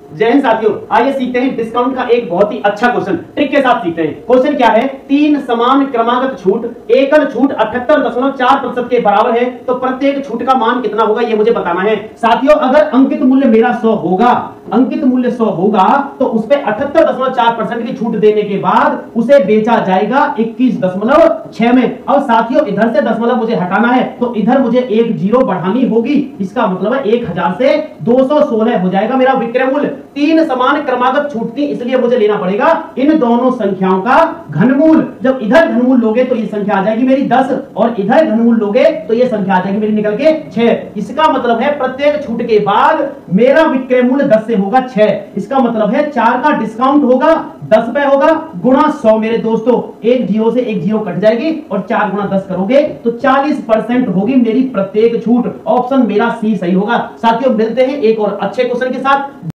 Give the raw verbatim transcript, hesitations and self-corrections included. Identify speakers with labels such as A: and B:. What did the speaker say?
A: जय हिंद साथियों, आइए सीखते हैं डिस्काउंट का एक बहुत ही अच्छा क्वेश्चन ट्रिक के साथ सीखते हैं। क्वेश्चन क्या है, तीन समान क्रमागत छूट, एकल छूट अठहत्तर दशमलव चार प्रतिशत के बराबर है, तो प्रत्येक छूट का मान कितना होगा ये मुझे बताना है। साथियों, अगर अंकित मूल्य मेरा सौ होगा, अंकित मूल्य सौ होगा, तो उस पे अठहत्तर दशमलव चार परसेंट की छूट देने के बाद उसे बेचा जाएगा इक्कीस दशमलव छह में। और साथियों, इधर से दशमलव मुझे हटाना है, तो इधर मुझे एक जीरो बढ़ानी होगी। इसका मतलब है एक हजार से दो सौ सोलह हो जाएगा मेरा विक्रय मूल्य। तीन समान क्रमागत छूट थी, इसलिए मुझे लेना पड़ेगा इन दोनों संख्याओं का घनमूल। जब इधर घनमूल लोगे तो ये संख्या आ जाएगी मेरी दस, और इधर घनमूल लोगे तो ये संख्या आ जाएगी मेरी निकल के छह। इसका मतलब है प्रत्येक छूट के बाद मेरा विक्रय मूल्य दस से होगा छह। इसका मतलब है चार का डिस्काउंट होगा दस पे होगा गुणा सौ। मेरे दोस्तों, एक जीरो से एक जीरो कट जाएगी और चार गुणा दस करोगे तो चालीस परसेंट होगी मेरी प्रत्येक छूट। ऑप्शन मेरा सी सही होगा। साथियों, मिलते हैं एक और अच्छे क्वेश्चन के साथ।